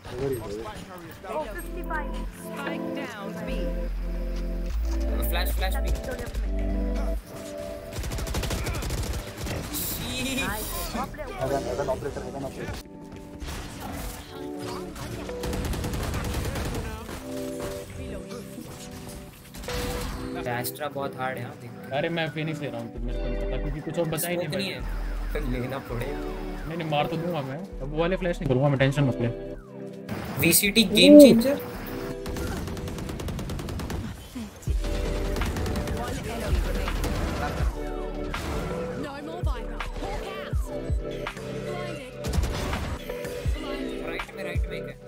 Oh, 55. Spike down B. Flash B. Nice. Operator. Astra बहुत hard है। अरे मैं फिनिश ले रहा हूँ, तो मेरे को नहीं पता क्योंकि कुछ और बचा ही नहीं है। तो लेना पड़ेगा। नहीं मार तो दूंगा मैं, अब वो वाले फ्लैश नहीं करूंगा मैं, टेंशन मत ले। VCT game changer. राइट में क्या?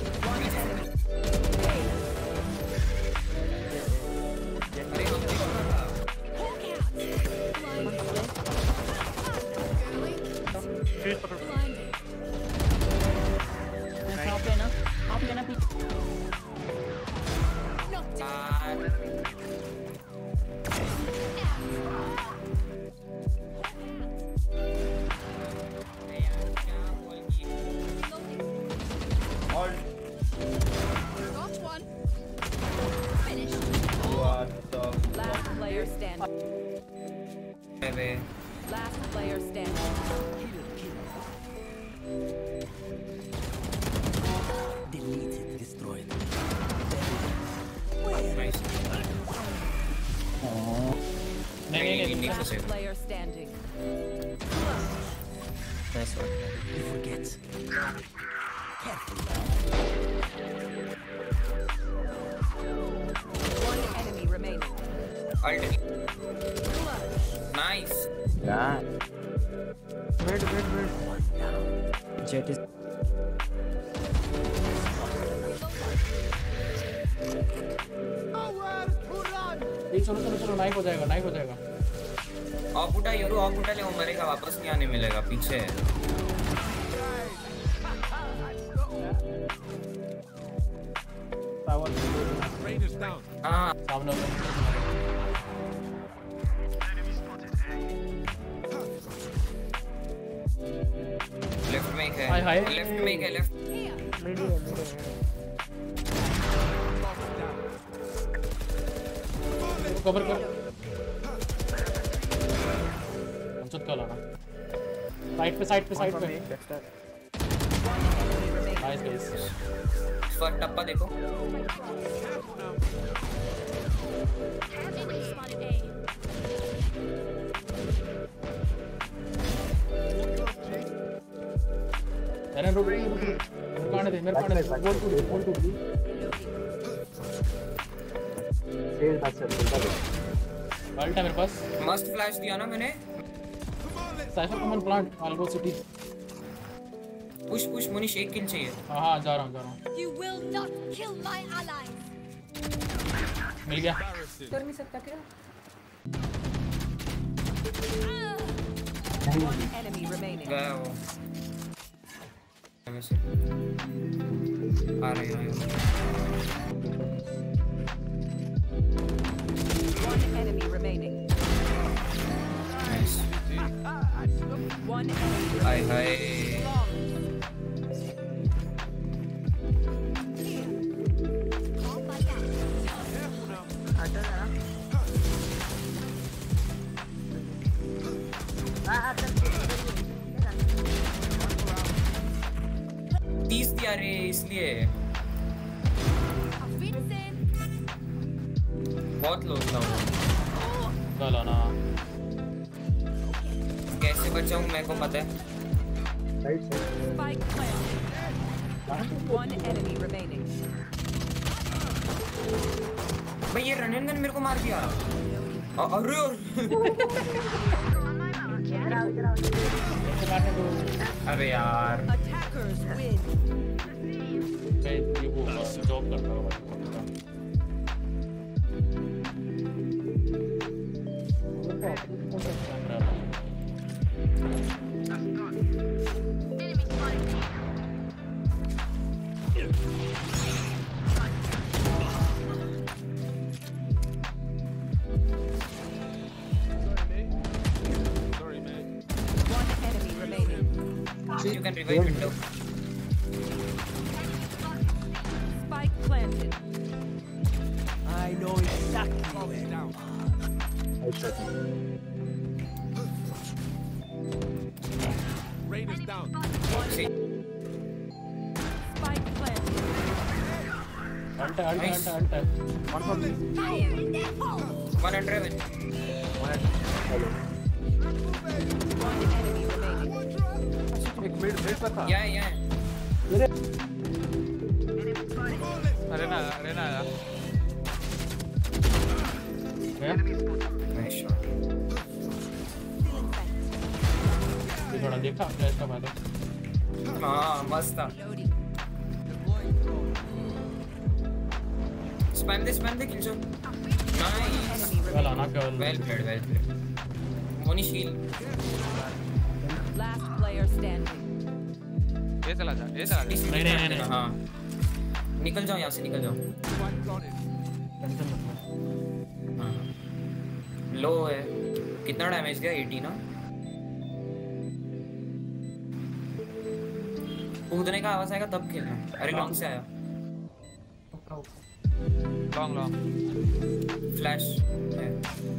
Last player standing. Deleted, destroyed. Nice. नहीं Last player standing. Nice one. You forget. One enemy remaining. Ultimate. Nice. Yeah. Wait. Jett is. चलो नाइक हो जाएगा। ऑफ उठा ले, वो मरेगा, वापस नहीं आने मिलेगा, पीछे है। हाँ सामने लेफ्ट में है। लेफ्ट में है। Medium. कवर कर। अंचुत का लाना। साइड पे। Nice guys. फर्स्ट टप्पा देखो। अरे रुक आने दे, मेरे को आने दे। बोल टू दी। अल्ट है मेरे पास। मस्त फ्लैश दिया ना मैंने। साइफर कमन प्लांट अल्गो सिटी। पुश मुनीश, एक किल चाहिए। हाँ जा रहा हूँ। You will not kill my allies. मिल गया। कर नहीं सकता क्या? One enemy remaining. गया वो। वैसे आ रहे हैं। One enemy remaining. Nice. One enemy हाय remaining. हाय। तीस दिया रे, इसलिए बहुत लो था वो। चलो ना। कैसे बचाऊं मेरे को पता है। Spike planted. One enemy remaining. भाई ये रन एंड गन मेरे को मार दिया। अरे अरे यार। Attackers win. मैं ये वो जॉब करता हूँ। You can revive window. planted. I know exactly where down. Nice shot. Rain is down. See. Spike planted. Ante. One from me. One at Raven. Hello. One enemy remaining. एक mid पर था. Yeah. Arena आया. Nice shot. ये थोड़ा देखा flash का मारे. हाँ मस्त था. Spam the kill shot. Nice. Well आना क्या Well played. Moni shield. Last player standing. ये चला जा. नहीं. हाँ. निकल जाओ यहाँ से निकल जाओ. टेंशन मत. हाँ. लो है. कितना डैमेज दिया? 80 ना. कूदने का आवाज आएगा तब खेलना. अरे लॉन्ग से आया. Long. फ्लैश है.